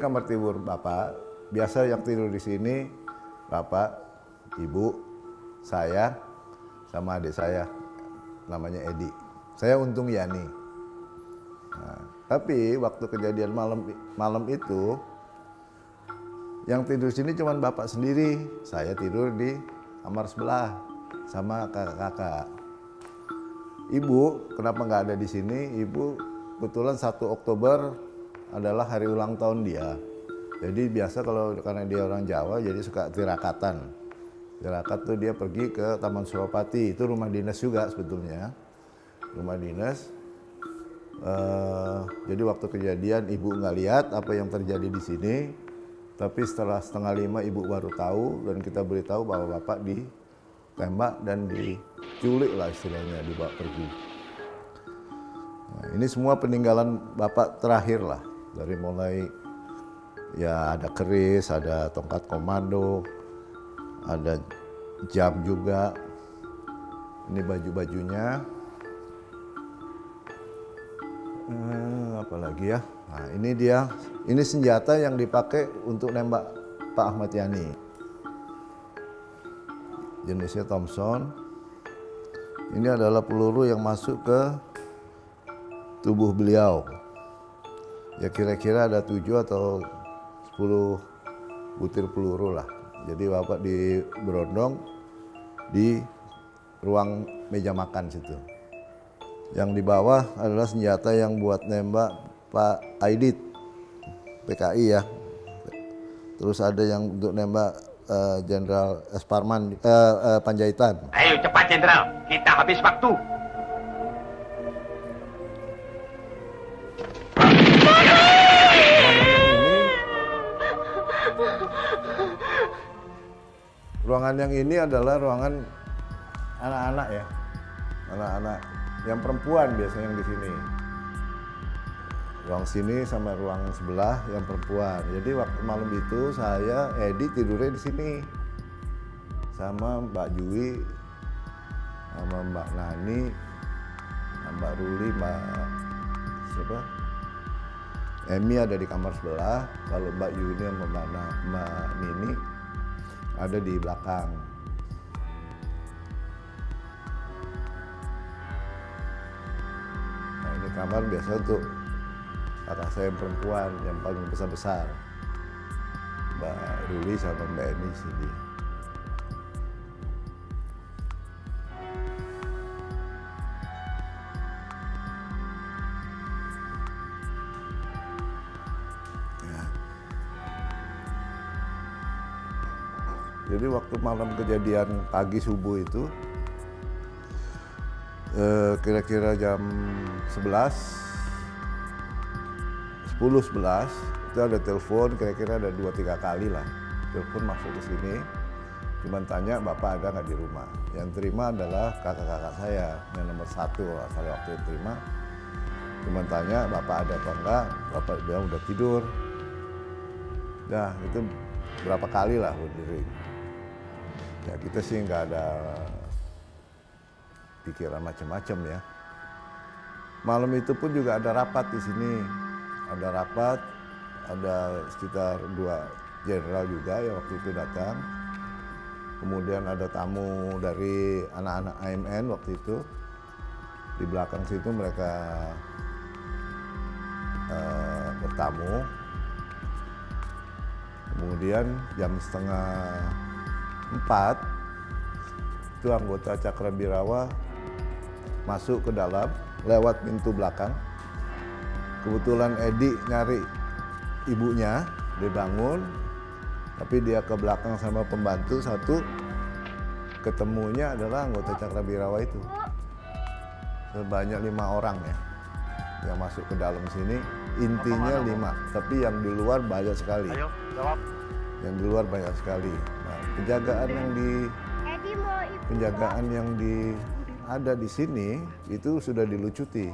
kamar tidur Bapak. Biasa yang tidur di sini Bapak, Ibu, saya, sama adik saya, namanya Edi. Saya Untung Yani. Nah, tapi waktu kejadian malam itu, yang tidur sini cuma Bapak sendiri. Saya tidur di kamar sebelah sama kakak-kakak. Ibu, kenapa nggak ada di sini? Ibu kebetulan 1 Oktober adalah hari ulang tahun dia. Jadi biasa karena dia orang Jawa, jadi suka tirakatan. Tirakat tuh dia pergi ke Taman Suropati, itu rumah dinas juga sebetulnya. Rumah dinas. Jadi waktu kejadian ibu nggak lihat apa yang terjadi di sini. Tapi setelah 4:30 ibu baru tahu dan kita beritahu bahwa Bapak ditembak dan diculik lah istilahnya, dibawa pergi. Nah, ini semua peninggalan Bapak terakhir lah, dari mulai ya ada keris, ada tongkat komando, ada jam juga. Ini baju-bajunya. Apa lagi ya? Nah, ini dia. Ini senjata yang dipakai untuk nembak Pak Ahmad Yani. Jenisnya Thompson. Ini adalah peluru yang masuk ke tubuh beliau. Ya kira-kira ada 7 atau 10 butir peluru lah. Jadi Bapak diberondong di ruang meja makan situ. Yang di bawah adalah senjata yang buat nembak Pak Aidit, PKI ya. Terus ada yang untuk nembak Jenderal Esparman, Panjaitan. Ayo cepat Jenderal, kita habis waktu. Ruangan yang ini adalah ruangan anak-anak ya, anak-anak yang perempuan biasanya yang di sini. Ruang sini sama ruang sebelah yang perempuan. Jadi waktu malam itu saya, Edi tidurnya di sini sama Mbak Jui, sama Mbak Nani, Mbak Ruli, Mbak siapa? Emi ada di kamar sebelah. Kalau Mbak Yuni sama Mbak Nini ada di belakang. Nah ini kamar biasa untuk kakak saya yang perempuan yang paling besar-besar, Mbak Ruli sama Mbak Emi sini. Ya. Jadi waktu malam kejadian pagi subuh itu kira-kira jam 10-11 itu ada telepon, kira-kira ada 2-3 kali lah telepon masuk ke sini, cuman tanya Bapak ada nggak di rumah. Yang terima adalah kakak-kakak saya yang nomor 1 saya waktu itu terima, cuman tanya Bapak ada apa enggak. Bapak bilang udah tidur. Nah itu berapa kali lah berdiri. Ya kita sih nggak ada pikiran macam-macam ya. Malam itu pun juga ada rapat di sini. Ada rapat, ada sekitar 2 jenderal juga yang waktu itu datang. Kemudian ada tamu dari anak-anak AMN waktu itu. Di belakang situ mereka bertamu. Kemudian jam 3:30 itu anggota Cakrabirawa masuk ke dalam lewat pintu belakang. Kebetulan Edi nyari ibunya, dia bangun, tapi dia ke belakang sama pembantu satu, ketemunya adalah anggota Cakrabirawa itu. Sebanyak 5 orang ya, yang masuk ke dalam sini, intinya 5, tapi yang di luar banyak sekali. Ayo, jawab. Yang di luar banyak sekali. Nah, penjagaan yang ada di sini itu sudah dilucuti.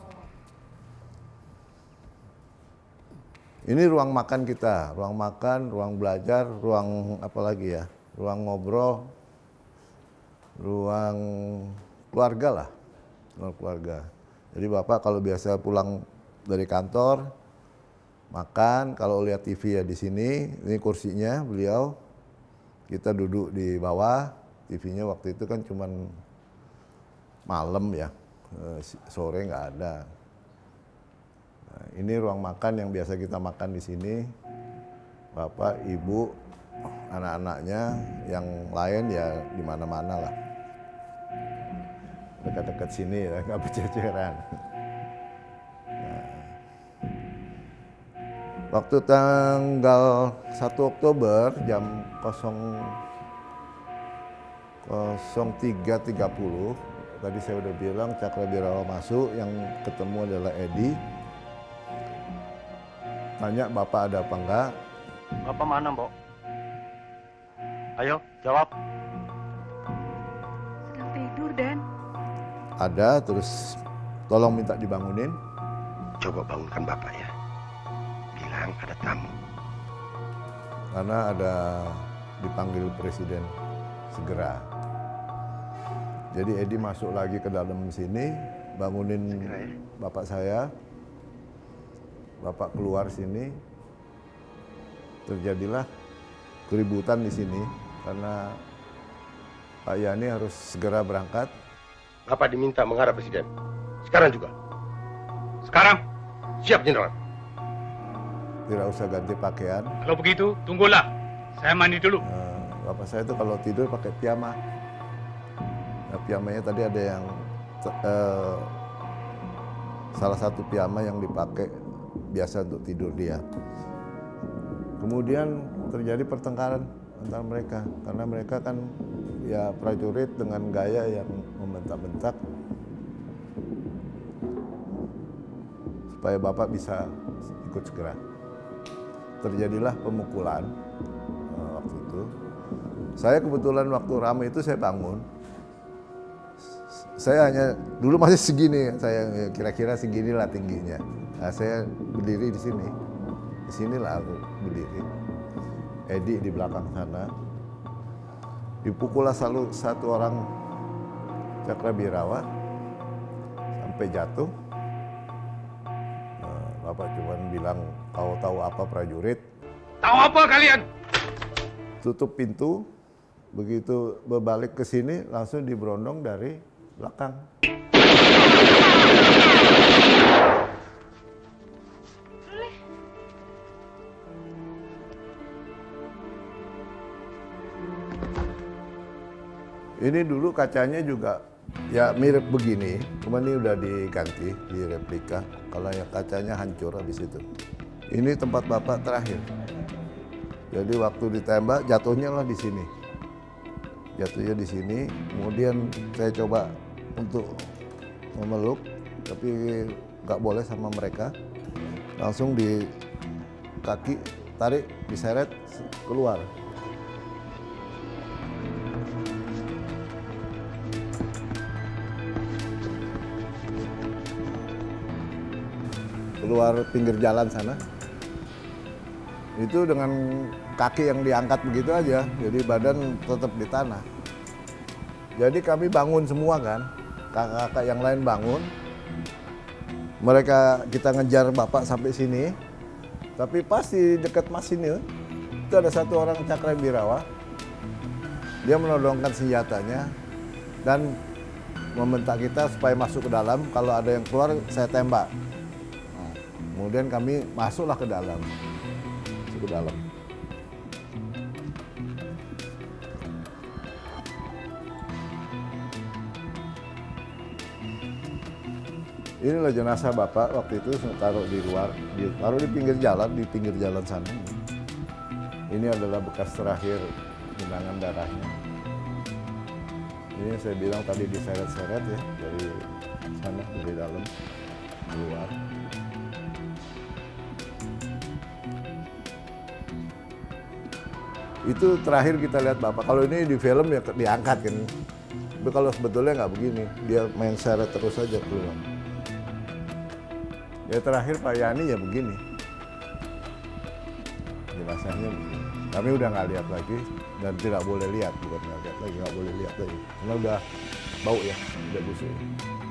Ini ruang makan kita, ruang makan, ruang belajar, ruang apa lagi ya, ruang ngobrol, ruang keluarga lah, ruang keluarga. Jadi Bapak kalau biasa pulang dari kantor, makan. Kalau lihat TV ya di sini. Ini kursinya beliau. Kita duduk di bawah. TV-nya waktu itu kan cuman malam ya, sore nggak ada. Nah, ini ruang makan yang biasa kita makan di sini. Bapak, ibu, anak-anaknya, yang lain ya di mana-mana lah. Dekat-dekat sini ya, nggak berceceran. Nah, waktu tanggal 1 Oktober jam 03.30, tadi saya udah bilang Cakrabirawa masuk, yang ketemu adalah Edi. Tanya Bapak ada apa enggak? Bapak mana, Mbok? Ayo, jawab. Sedang tidur, Dan. Ada, terus tolong minta dibangunin. Coba bangunkan Bapak ya. Bilang ada tamu. Karena ada dipanggil Presiden segera. Jadi Edi masuk lagi ke dalam sini, bangunin Segera, ya? Bapak saya. Bapak keluar sini. Terjadilah keributan di sini karena Pak Yani harus segera berangkat. Bapak diminta menghadap Presiden. Sekarang juga. Sekarang, siap Jenderal. Tidak usah ganti pakaian. Kalau begitu, tunggulah. Saya mandi dulu. Bapak saya itu kalau tidur pakai piyama. Nah, piyamanya tadi ada yang salah satu piyama yang dipakai biasa untuk tidur dia. Kemudian terjadi pertengkaran antara mereka karena mereka kan ya prajurit dengan gaya yang membentak-bentak supaya Bapak bisa ikut segera. Terjadilah pemukulan waktu itu. Saya kebetulan waktu ramai itu saya bangun. Saya hanya dulu masih segini, saya kira-kira seginilah tingginya. Nah, saya berdiri di sini. Di sinilah aku berdiri. Edi di belakang sana. Dipukullah satu orang Cakrabirawa sampai jatuh. Bapak cuma bilang, kau tahu apa prajurit? Tahu apa kalian? Tutup pintu, begitu berbalik ke sini langsung diberondong dari belakang. Ini dulu kacanya juga ya mirip begini, cuma ini udah diganti, di replika. Kalau yang kacanya hancur habis itu. Ini tempat Bapak terakhir. Jadi waktu ditembak jatuhnya lah di sini. Jatuhnya di sini. Kemudian saya coba untuk memeluk, tapi nggak boleh sama mereka. Langsung di kaki tarik, diseret keluar. Keluar pinggir jalan sana. Itu dengan kaki yang diangkat begitu aja, jadi badan tetap di tanah. Jadi kami bangun semua kan, kakak-kakak yang lain bangun. Kita ngejar Bapak sampai sini, tapi pas di dekat mas ini, itu ada satu orang Cakrabirawa. Dia menodongkan senjatanya dan membentak kita supaya masuk ke dalam. Kalau ada yang keluar, saya tembak. Kemudian kami masuklah ke dalam. Masuk ke dalam. Inilah jenazah Bapak waktu itu taruh di luar, taruh di pinggir jalan sana. Ini adalah bekas terakhir genangan darahnya. Ini saya bilang tadi diseret-seret ya dari sana, dari dalam keluar. Itu terakhir kita lihat Bapak. Kalau ini di film ya diangkat kan. Tapi kalau sebetulnya nggak begini. Dia main seret terus aja keluar. Ya terakhir Pak Yani ya begini. Jenazahnya begini. Kami udah nggak lihat lagi dan tidak boleh lihat. Bukan nggak lihat lagi, nggak boleh lihat lagi. Karena udah bau ya, udah busuk.